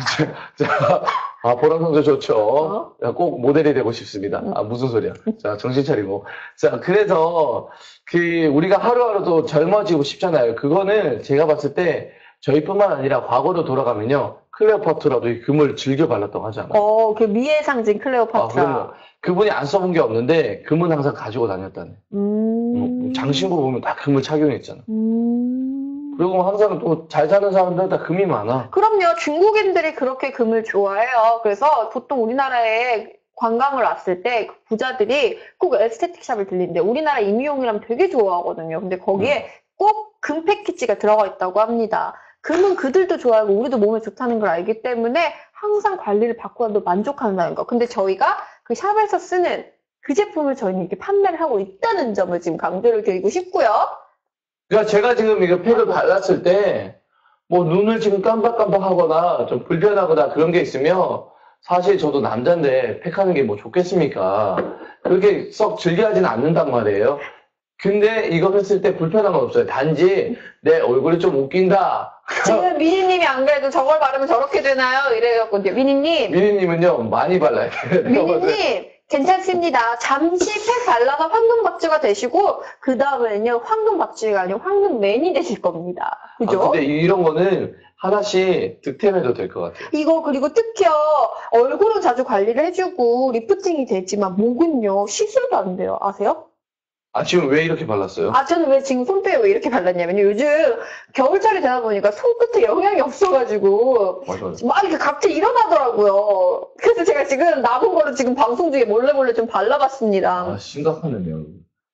자, 아, 보람상조 좋죠. 어? 야, 꼭 모델이 되고 싶습니다. 아, 무슨 소리야. 자, 정신 차리고. 자, 그래서, 그, 우리가 하루하루도 젊어지고 싶잖아요. 그거는 제가 봤을 때, 저희뿐만 아니라 과거로 돌아가면요. 클레오파트라도 이 금을 즐겨 발랐다고 하지 않아요? 어, 그 미의 상징 아, 클레오파트라. 그럼요. 그분이 안 써본 게 없는데, 금은 항상 가지고 다녔다네. 음. 장신구 보면 다 금을 착용했잖아. 음. 그리고 항상 또 잘 사는 사람들은 다 금이 많아. 그럼요. 중국인들이 그렇게 금을 좋아해요. 그래서 보통 우리나라에 관광을 왔을 때 부자들이 꼭 에스테틱 샵을 들리는데 우리나라 임의용이라면 되게 좋아하거든요. 근데 거기에 꼭 금 패키지가 들어가 있다고 합니다. 금은 그들도 좋아하고 우리도 몸에 좋다는 걸 알기 때문에 항상 관리를 받고도 만족한다는 거. 근데 저희가 그 샵에서 쓰는 그 제품을 저희는 이렇게 판매를 하고 있다는 점을 지금 강조를 드리고 싶고요. 그러니까 제가 지금 이거 팩을 발랐을 때, 뭐 눈을 지금 깜박깜박하거나 좀 불편하거나 그런 게 있으면 사실 저도 남자인데 팩하는 게 뭐 좋겠습니까? 그렇게 썩 즐겨하지는 않는단 말이에요. 근데 이거 했을 때 불편한 건 없어요. 단지 내 얼굴이 좀 웃긴다. 지금 미니님이 안 그래도 저걸 바르면 저렇게 되나요? 이래갖고 이제 미니님, 미니님은요 많이 발라야 돼요. 미니님 괜찮습니다. 잠시 팩 발라서 황금박쥐가 되시고 그 다음에는요 황금박쥐가 아니고 황금맨이 되실 겁니다. 그죠? 아, 근데 이런 거는 하나씩 득템해도 될 것 같아요. 이거 그리고 특히요 얼굴은 자주 관리를 해주고 리프팅이 되지만 목은요 시술도 안 돼요. 아세요? 아 지금 왜 이렇게 발랐어요? 아 저는 왜 지금 손빼에 왜 이렇게 발랐냐면요 요즘 겨울철이 되다 보니까 손끝에 영양이 없어가지고 맞아요. 막 이렇게 갑자기 일어나더라고요. 그래서 제가 지금 남은 거를 지금 방송 중에 몰래 몰래 좀 발라봤습니다. 아 심각하네요.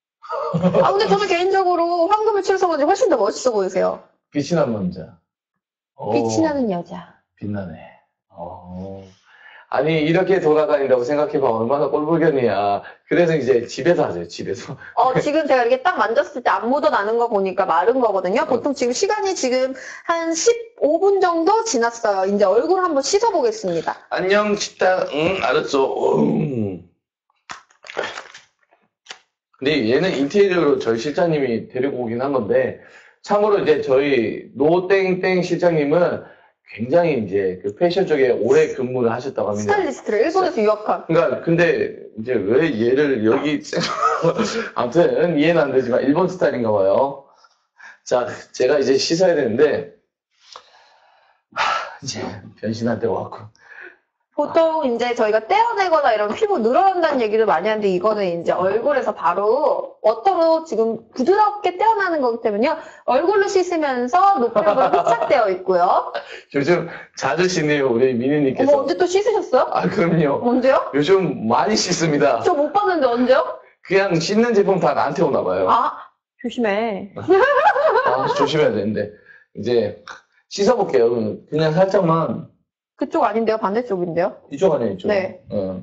아 근데 저는 개인적으로 황금을 칠성한지 훨씬 더 멋있어 보이세요. 빛이 난 남자. 오, 빛이 나는 여자. 빛나네. 어. 아니 이렇게 돌아다닌다고 생각해봐 얼마나 꼴불견이야. 그래서 이제 집에서 하세요. 집에서. 어 지금 제가 이렇게 딱 만졌을 때 안 묻어나는 거 보니까 마른 거거든요. 보통 지금 시간이 지금 한 십오 분 정도 지났어요. 이제 얼굴 한번 씻어보겠습니다. 안녕 식당. 응 알았어. 응. 근데 얘는 인테리어로 저희 실장님이 데리고 오긴 한 건데 참고로 이제 저희 노땡땡 실장님은 굉장히 이제 그 패션 쪽에 오래 근무를 하셨다고 합니다. 스타일리스트를 일본에서 유학한. 그러니까 근데 이제 왜 얘를 여기 아무튼 이해는 안 되지만 일본 스타일인가 봐요. 자, 제가 이제 씻어야 되는데 하, 이제 변신할 때가 왔고. 보통 이제 저희가 떼어내거나 이런 피부 늘어난다는 얘기도 많이 하는데 이거는 이제 얼굴에서 바로 워터로 지금 부드럽게 떼어나는 거기 때문에요. 얼굴로 씻으면서 노폐물이 흡착되어 있고요. 요즘 자주 씻네요, 우리 미니님께서. 어머 언제 또 씻으셨어요? 아, 그럼요. 언제요? 요즘 많이 씻습니다. 저 못 봤는데 언제요? 그냥 씻는 제품 다 나한테 오나 봐요. 아 조심해. 아, 조심해야 되는데. 이제 씻어볼게요. 그냥 살짝만. 그쪽 아닌데요? 반대쪽인데요? 이쪽 아니에요, 이쪽. 네. 응.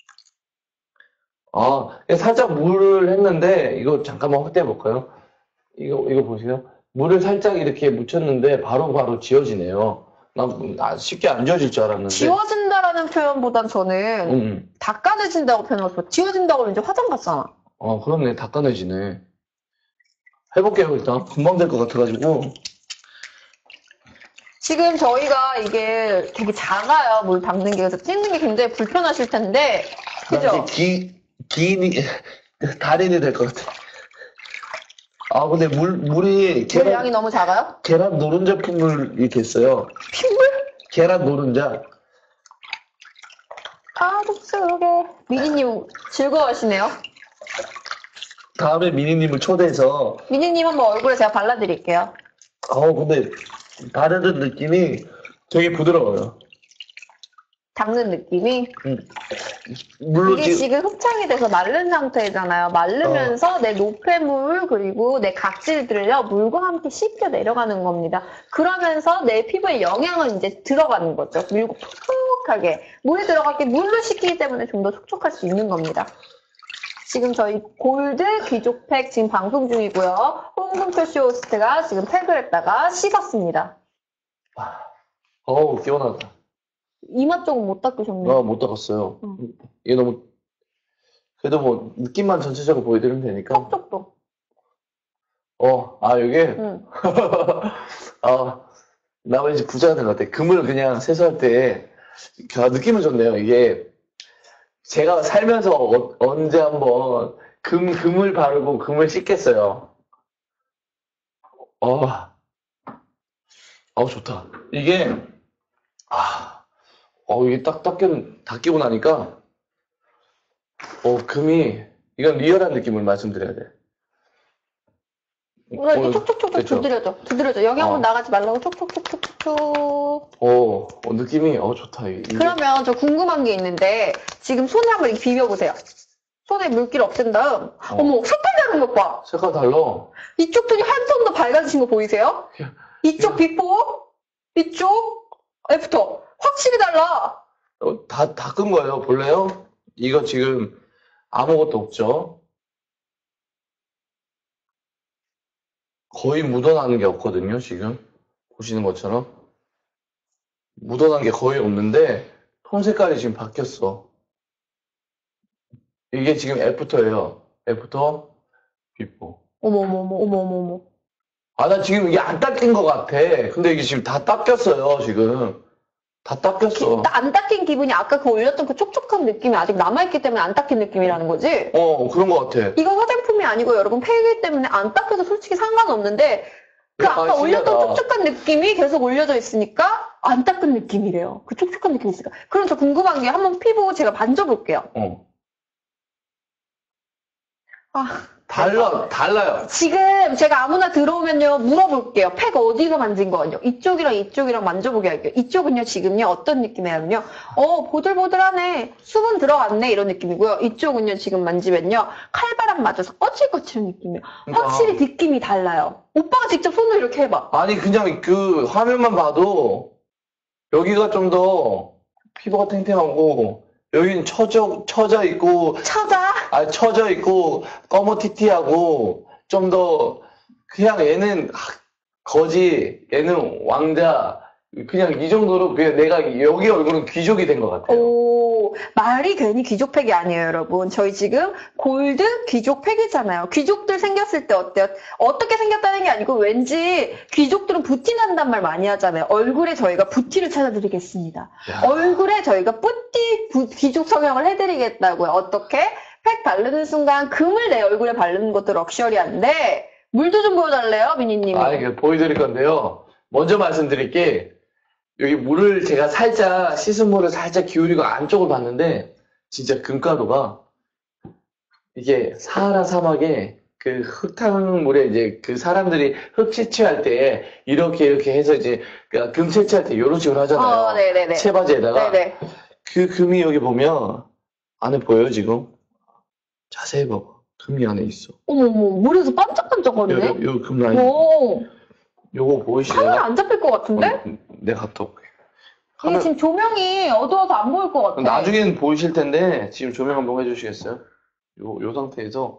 아, 그냥 살짝 물을 했는데, 이거 잠깐만 확대해 볼까요? 이거, 이거 보세요. 물을 살짝 이렇게 묻혔는데, 바로바로 바로 지워지네요. 난 아, 쉽게 안 지워질 줄 알았는데. 지워진다라는 표현보단 저는 응. 닦아내진다고 표현하고 지워진다고 하면 이제 화장 같잖아. 아, 그렇네. 닦아내지네. 해볼게요, 일단. 금방 될 것 같아가지고. 지금 저희가 이게 되게 작아요. 물 닦는 게. 그래서 찢는 게 굉장히 불편하실 텐데. 그죠? 나 이제 기, 기인이, 달인이 될 것 같아. 아, 근데 물, 물이, 물 계란, 양이 너무 작아요? 계란 노른자 핏물 이렇게 있어요. 핏물? 계란 노른자. 가득 속에. 미니님 즐거워하시네요. 다음에 미니님을 초대해서, 미니님 한번 얼굴에 제가 발라드릴게요. 어, 근데 바르는 느낌이 되게 부드러워요. 닦는 느낌이 물론 이게 지금 지금 흡착이 돼서 마른 상태잖아요. 마르면서 내 노폐물 그리고 내 각질들을요 물과 함께 씻겨 내려가는 겁니다. 그러면서 내 피부에 영양은 이제 들어가는 거죠. 밀고 촉촉하게 물이 들어가게 물로 씻기기 때문에 좀 더 촉촉할 수 있는 겁니다. 지금 저희 골드 귀족팩 지금 방송 중이고요. 홍금표 쇼호스트가 지금 팩을 했다가 씻었습니다. 어우 개운하다. 이마 쪽은 못 닦으셨네요. 아, 못 닦았어요. 응. 이게 너무 그래도 뭐 느낌만 전체적으로 보여드리면 되니까. 쪽도. 어, 아 이게 응. 아, 나 왠지 부자가 된 것 같아. 금을 그냥 세수할 때 아, 느낌은 좋네요. 이게 제가 살면서 어- 언제 한번 금 금을 바르고 금을 씻겠어요. 어, 어 좋다. 이게 아, 어 이게 딱 닦여 닦이고 나니까 어 금이 이건 리얼한 느낌을 말씀드려야 돼. 이거 이렇게 어, 촉촉촉촉 됐죠? 두드려줘. 두드려줘. 영양분 어. 나가지 말라고 촉촉촉촉촉. 어, 어, 느낌이 어 좋다. 이게. 그러면 저 궁금한 게 있는데 지금 손에 한번 이렇게 비벼보세요. 손에 물기를 없앤 다음 어머 색깔 다른 것 봐. 색깔 달라. 이쪽 눈이 한 톤 더 밝아지신 거 보이세요? 이쪽 야. 비포, 이쪽 애프터. 확실히 달라. 어, 다 닦은 거예요. 볼래요? 이거 지금 아무것도 없죠? 거의 묻어나는 게 없거든요, 지금. 보시는 것처럼. 묻어난 게 거의 없는데, 톤 색깔이 지금 바뀌었어. 이게 지금 애프터예요. 애프터, 비포. 어머머머 어머머머. 아, 나 지금 이게 안 닦인 것 같아. 근데 이게 지금 다 닦였어요, 지금. 다 닦였어. 안 닦인 기분이 아까 그 올렸던 그 촉촉한 느낌이 아직 남아있기 때문에 안 닦인 느낌이라는 거지? 어, 그런 것 같아. 이거 화장품이 아니고 여러분 팩이기 때문에 안 닦여도 솔직히 상관없는데 그 아, 아까 올렸던 신기하다. 촉촉한 느낌이 계속 올려져 있으니까 안 닦은 느낌이래요. 그 촉촉한 느낌이 있으니까. 그럼 저 궁금한 게 한번 피부 제가 만져볼게요. 어. 아, 달라, 달라요. 지금 제가 아무나 들어오면요 물어볼게요. 팩 어디서 만진 거예요? 이쪽이랑 이쪽이랑 만져보게 할게요. 이쪽은요 지금요 어떤 느낌이냐면요 어 보들보들하네 수분 들어갔네 이런 느낌이고요. 이쪽은요 지금 만지면요 칼바람 맞아서 거칠거칠한 느낌이에요. 그러니까. 확실히 느낌이 달라요. 오빠가 직접 손으로 이렇게 해봐. 아니, 그냥 그 화면만 봐도 여기가 좀 더 피부가 탱탱하고 여기는 처져, 처져 있고, 찾아. 아, 처져 있고, 꺼머티티하고, 좀 더, 그냥 얘는 하- 거지, 얘는 왕자, 그냥 이 정도로 그냥 내가 여기 얼굴은 귀족이 된 것 같아요. 오, 말이 괜히 귀족팩이 아니에요, 여러분. 저희 지금 골드 귀족팩이잖아요. 귀족들 생겼을 때 어때요? 어떻게 생겼다는 게 아니고 왠지 귀족들은 부티 난단 말 많이 하잖아요. 얼굴에 저희가 부티를 찾아드리겠습니다. 야. 얼굴에 저희가 뿌띠 부- 귀족 성형을 해드리겠다고요. 어떻게? 팩 바르는 순간 금을 내 얼굴에 바르는 것도 럭셔리한데 물도 좀 보여달래요, 미니님이. 아, 이게 보여드릴 건데요. 먼저 말씀드릴 게, 여기 물을 제가 살짝, 씻은 물을 살짝 기울이고 안쪽을 봤는데, 진짜 금가루가, 이게 사하라 사막에 그 흙탕물에 이제 그 사람들이 흙 채취할 때, 이렇게 이렇게 해서 이제 그 금 채취할 때 이런 식으로 하잖아요. 어, 네네네. 채바지에다가. 네네. 그 금이 여기 보면, 안에 보여요, 지금? 자세히 봐봐. 금이 안에 있어. 어머머, 물에서 반짝반짝거리네? 요, 요, 요 금 라인. 오, 요거 보이시죠? 카메라 안 잡힐 것 같은데? 어, 내가 갔다 올게. 이게 카메라- 지금 조명이 어두워서 안 보일 것 같아. 나중에는 보이실 텐데, 지금 조명 한번 해주시겠어요? 요, 요 상태에서,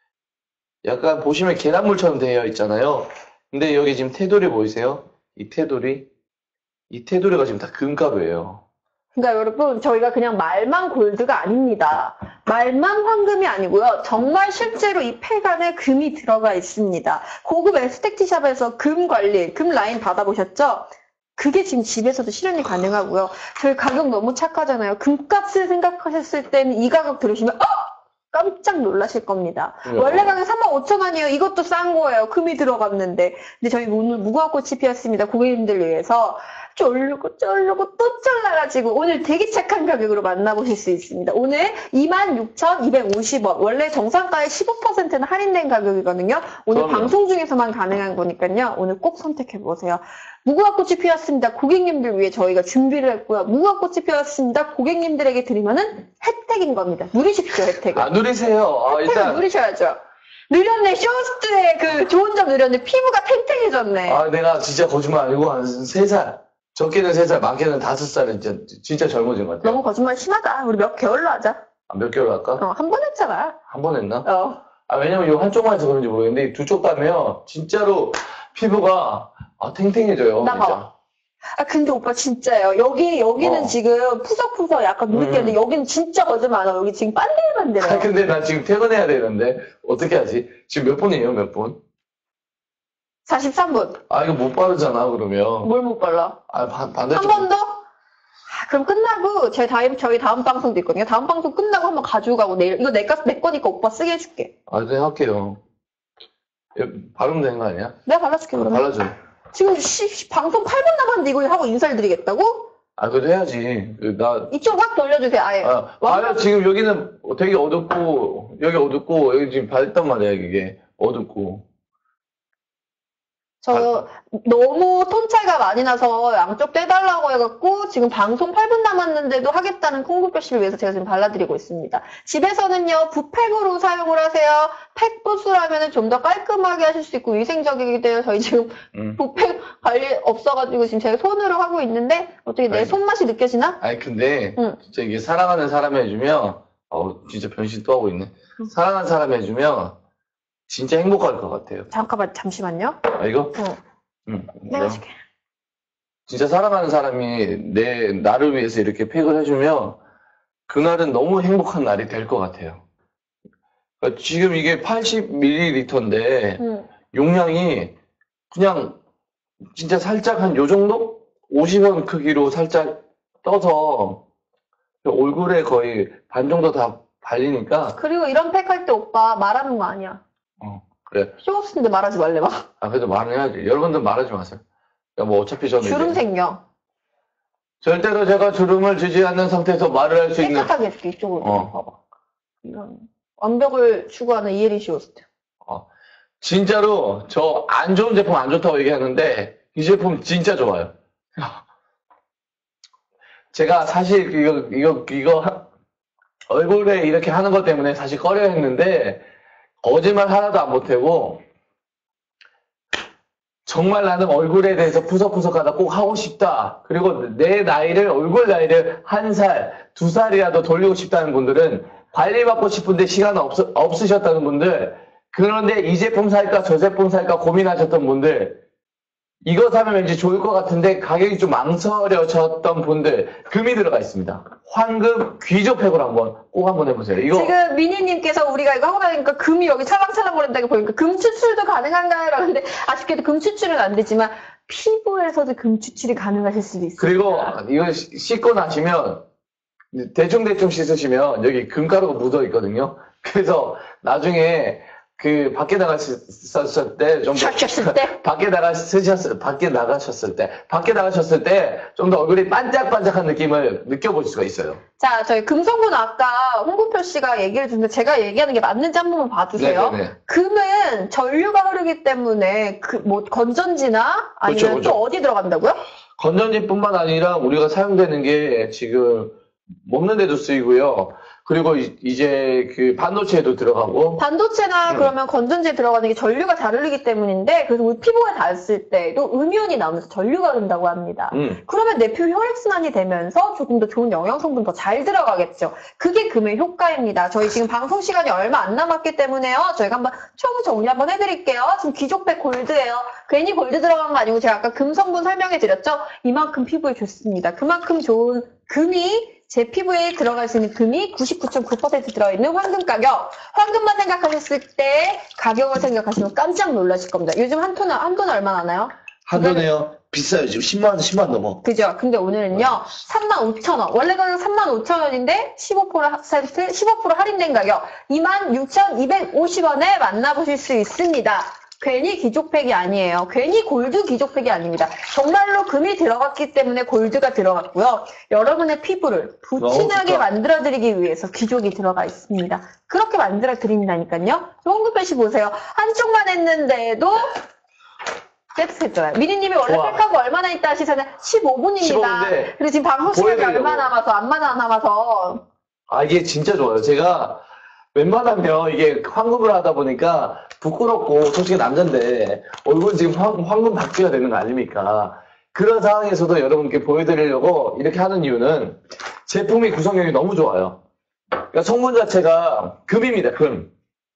약간 보시면 계란물처럼 되어 있잖아요. 근데 여기 지금 테두리 보이세요? 이 테두리? 이 테두리가 지금 다 금가루예요. 그러니까 여러분 저희가 그냥 말만 골드가 아닙니다. 말만 황금이 아니고요. 정말 실제로 이 팩 안에 금이 들어가 있습니다. 고급 에스테티샵에서 금 관리, 금 라인 받아보셨죠? 그게 지금 집에서도 실현이 가능하고요. 저희 가격 너무 착하잖아요. 금값을 생각하셨을 때는 이 가격 들으시면 어! 깜짝 놀라실 겁니다. 네. 원래 가격 삼만 오천 원이에요. 이것도 싼 거예요. 금이 들어갔는데. 근데 저희 오늘 무궁화 꽃이 피었습니다. 고객님들 위해서 쫄르고 쫄르고 또 쫄라가지고 오늘 되게 착한 가격으로 만나보실 수 있습니다. 오늘 이만 육천이백오십 원. 원래 정상가의 십오 퍼센트는 할인된 가격이거든요. 오늘 그럼요. 방송 중에서만 가능한 거니까요. 오늘 꼭 선택해보세요. 무궁화꽃이 피었습니다. 고객님들 위해 저희가 준비를 했고요. 무궁화꽃이 피었습니다. 고객님들에게 드리면은 혜택인 겁니다. 누리십시오, 혜택을. 아, 누리세요. 아, 혜택을 일단. 누리셔야죠. 느렸네. 쇼호스트의 그 좋은 점 느렸네. 피부가 탱탱해졌네. 아, 내가 진짜 거짓말 아니고 한 세 살. 적게는 세 살, 많게는 다섯 살은 진짜, 진짜 젊어진 것 같아요. 너무 거짓말 심하다. 우리 몇 개월로 하자. 아, 몇 개월 할까? 어, 한 번 했잖아. 한 번 했나? 어. 아, 왜냐면 이 한쪽만 해서 그런지 모르겠는데, 두 쪽 다면 진짜로 피부가, 아, 탱탱해져요. 나 진짜. 봐봐. 아, 근데 오빠 진짜예요. 여기, 여기는 어. 지금 푸석푸석 약간 누렇게 음. 했는데, 여기는 진짜 거짓말 안 하고, 여기 지금 아, 반들반들해요. 근데 나 지금 퇴근해야 되는데, 어떻게 하지? 지금 몇 분이에요, 몇 분? 사십삼 분. 아, 이거 못 바르잖아, 그러면. 뭘 못 발라? 아, 반, 한 반대쪽. 번 더? 아, 그럼 끝나고, 저희 다음, 저희 다음 방송도 있거든요. 다음 방송 끝나고 한번 가지고 가고, 내일, 이거 내, 거, 내 거니까 오빠 쓰게 해줄게. 아, 네, 할게요. 이거 바르면 되는 거 아니야? 내가 발라줄게, 그러면. 발라줘. 지금 시, 시- 방송 팔 분 남았는데 이거 하고 인사를 드리겠다고? 아, 그래도 해야지. 그, 나, 이쪽 확 돌려주세요, 아예. 아, 완전- 아유, 지금 여기는 되게 어둡고, 여기 어둡고, 여기 지금 밝단 말이야, 이게. 어둡고. 저 너무 톤 차이가 많이 나서 양쪽 떼달라고 해갖고 지금 방송 팔 분 남았는데도 하겠다는 콩국뼈씨를 위해서 제가 지금 발라드리고 있습니다. 집에서는요 붓팩으로 사용을 하세요. 팩 붓으라면 좀 더 깔끔하게 하실 수 있고 위생적이기도 해요. 저희 지금 음. 붓팩 관리 없어가지고 지금 제가 손으로 하고 있는데 어떻게 내 아니. 손맛이 느껴지나? 아니, 근데, 응. 진짜 이게 사랑하는 사람이 해주면, 어 진짜 변신 또 하고 있네. 응. 사랑하는 사람이 해주면, 진짜 행복할 것 같아요. 잠깐만 잠시만요. 아, 이거? 응. 응. 내가 줄게. 진짜 사랑하는 사람이 내, 나를 위해서 이렇게 팩을 해주면, 그날은 너무 행복한 날이 될 것 같아요. 그러니까 지금 이게 팔십 밀리리터인데, 응. 용량이 그냥 진짜 살짝 한 요 정도? 오십 원 크기로 살짝 떠서 얼굴에 거의 반 정도 다 발리니까, 그리고 이런 팩 할 때 오빠 말하는 거 아니야. 어, 그래. 쇼업스인데 말하지 말래 봐. 아, 그래도 말은 해야지. 여러분들 말하지 마세요. 그러니까 뭐 어차피 저는 주름 이제 생겨. 절대로 제가 주름을 주지 않는 상태에서 말을 할 수 있는, 깨끗하게 해줄게, 이쪽으로. 어. 봐봐. 이런. 완벽을 추구하는 이혜리 쇼호스트. 진짜로 저 안 좋은 제품 안 좋다고 얘기하는데 이 제품 진짜 좋아요. 제가 사실 이거 이거 이거 하- 얼굴에 이렇게 하는 것 때문에 사실 꺼려 했는데 거짓말 하나도 안 보태고 정말 나는 얼굴에 대해서 푸석푸석하다 꼭 하고 싶다. 그리고 내 나이를 얼굴 나이를 한 살, 두 살이라도 돌리고 싶다는 분들은 관리받고 싶은데 시간 없, 없으셨다는 분들, 그런데 이 제품 살까 저 제품 살까 고민하셨던 분들, 이거 사면 왠지 좋을 것 같은데 가격이 좀 망설여졌던 분들, 금이 들어가 있습니다. 황금 귀족팩으로 한번 꼭 한번 해보세요. 이거 지금 미니님께서 우리가 이거 하고 나니까 금이 여기 찰랑찰랑 거린다고 보니까 금 추출도 가능한가요? 라는데 아쉽게도 금 추출은 안 되지만 피부에서도 금 추출이 가능하실 수도 있어요. 그리고 이거 씻- 씻고 나시면 대충대충 씻으시면 여기 금가루가 묻어 있거든요. 그래서 나중에 그 밖에 나가셨을 때 좀 샤셨을 때? 밖에 나가 쓰셨을 밖에 나가셨을 때 밖에 나가셨을 때 좀 더 얼굴이 반짝반짝한 느낌을 느껴볼 수가 있어요. 자, 저희 금성분 아까 홍구표 씨가 얘기를 주는데 제가 얘기하는 게 맞는지 한 번만 봐주세요. 네네네. 금은 전류가 흐르기 때문에 그 뭐 건전지나 아니면 그렇죠, 그렇죠. 또 어디 들어간다고요? 건전지뿐만 아니라 우리가 사용되는 게 지금 먹는 데도 쓰이고요. 그리고 이- 이제 그 반도체에도 들어가고. 반도체나 음. 그러면 건전지에 들어가는 게 전류가 잘 흐르기 때문인데 그래서 우리 피부에 닿았을 때도 음이온이 나오면서 전류가 흐른다고 합니다. 음. 그러면 내 피부 혈액순환이 되면서 조금 더 좋은 영양성분 더 잘 들어가겠죠. 그게 금의 효과입니다. 저희 지금 방송 시간이 얼마 안 남았기 때문에요. 저희가 한번 총 정리 한번 해드릴게요. 지금 귀족백 골드예요. 괜히 골드 들어간 거 아니고 제가 아까 금 성분 설명해 드렸죠. 이만큼 피부에 좋습니다. 그만큼 좋은 금이 제 피부에 들어갈 수 있는 금이 구십구 점 구 퍼센트 들어있는 황금 가격. 황금만 생각하셨을 때 가격을 생각하시면 깜짝 놀라실 겁니다. 요즘 한 톤은, 한 톤은 얼마 나나요? 한돈에요. 비싸요. 지금 십만 원, 십만 원 넘어. 그죠? 근데 오늘은요, 삼만 오천 원. 원래 가격 삼만 오천 원인데 십오 퍼센트, 십오 퍼센트 할인된 가격 이만 육천이백오십 원에 만나보실 수 있습니다. 괜히 귀족팩이 아니에요. 괜히 골드 귀족팩이 아닙니다. 정말로 금이 들어갔기 때문에 골드가 들어갔고요. 여러분의 피부를 부친하게 만들어드리기 위해서 귀족이 들어가 있습니다. 그렇게 만들어드린다니까요. 홍구표 씨 보세요. 한쪽만 했는데도 깨끗했잖아요. 미리님이 원래 와. 팩하고 얼마나 있다 하시잖아요. 십오 분입니다. 십오 분인데 그리고 지금 방송 시간이 보여드리려고. 얼마 남아서, 안마 남아서. 아, 이게 진짜 좋아요. 제가 웬만하면 이게 황금을 하다 보니까 부끄럽고, 솔직히 남잔데, 얼굴 지금 황, 황금 박쥐가 되는 거 아닙니까? 그런 상황에서도 여러분께 보여드리려고 이렇게 하는 이유는 제품이 구성력이 너무 좋아요. 그러니까 성분 자체가 금입니다, 금.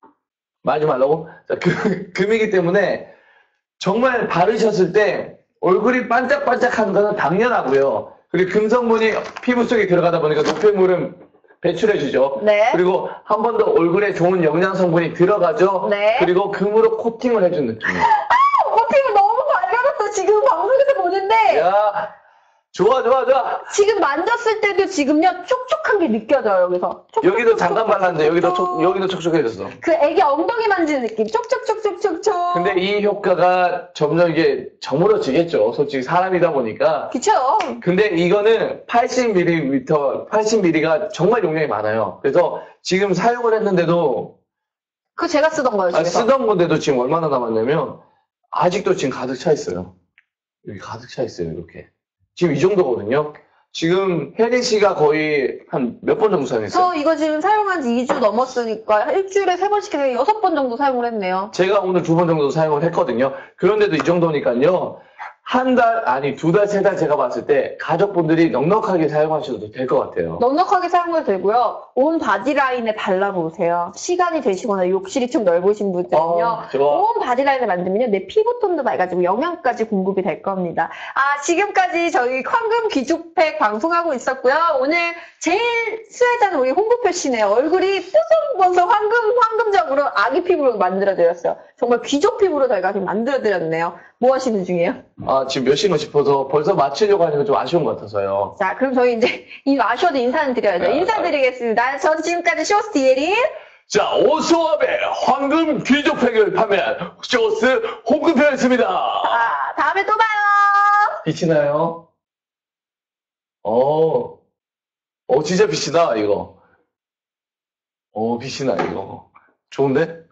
말지 말라고? 자, 금, 금이기 때문에 정말 바르셨을 때 얼굴이 반짝반짝한 거는 당연하고요. 그리고 금성분이 피부 속에 들어가다 보니까 노폐물은 배출해주죠. 네. 그리고 한 번 더 얼굴에 좋은 영양 성분이 들어가죠. 네. 그리고 금으로 코팅을 해준 느낌이에요. 코팅을 너무 발견했어. 지금 방송에서 보는데. 야, 좋아, 좋아, 좋아. 지금 만졌을 때도 지금요, 촉촉한 게 느껴져요, 여기서. 촉촉, 여기도 촉촉, 잠깐 발랐는데 여기도 촉, 촉촉. 여기도 촉촉해졌어. 그 애기 엉덩이 만지는 느낌. 촉촉촉촉촉촉. 근데 이 효과가 점점 이게 저물어지겠죠. 솔직히 사람이다 보니까. 그쵸? 근데 이거는 팔십 밀리리터, 팔십 밀리리터가 정말 용량이 많아요. 그래서 지금 사용을 했는데도, 그거 제가 쓰던 거예요, 아, 집에서. 쓰던 건데도 지금 얼마나 남았냐면, 아직도 지금 가득 차 있어요. 여기 가득 차 있어요, 이렇게. 지금 이 정도거든요. 지금 혜린 씨가 거의 한 몇 번 정도 사용했어요? 저 이거 지금 사용한 지 이 주 넘었으니까 일주일에 세 번씩 해서 여섯 번 정도 사용을 했네요. 제가 오늘 두 번 정도 사용을 했거든요. 그런데도 이 정도니까요. 한 달, 아니 두 달, 세 달 제가 봤을 때 가족분들이 넉넉하게 사용하셔도 될 것 같아요. 넉넉하게 사용해도 되고요. 온 바디라인에 발라보세요. 시간이 되시거나 욕실이 좀 넓으신 분들은요. 어, 좋아. 온 바디라인을 만들면요. 내 피부톤도 맑아지고 영양까지 공급이 될 겁니다. 아, 지금까지 저희 황금 귀족팩 방송하고 있었고요. 오늘 제일 수혜자는 우리 홍구표 씨네요. 얼굴이 뽀송뽀송 황금, 황금적으로 아기 피부로 만들어드렸어요. 정말 귀족 피부로 저희가 지금 만들어드렸네요. 뭐 하시는 중이에요? 아, 지금 몇 시인가 싶어서 벌써 마치려고 하니까 좀 아쉬운 것 같아서요. 자, 그럼 저희 이제 이 아쉬워도 인사는 드려야죠. 인사드리겠습니다. 전 지금까지 쇼스 디에린 자, 오소압의 황금 귀족팩을 판매한 쇼스 홍금표였습니다. 아, 다음에 또 봐요. 빛이 나요? 어, 어, 진짜 빛이 나, 이거. 어, 빛이 나, 이거. 좋은데?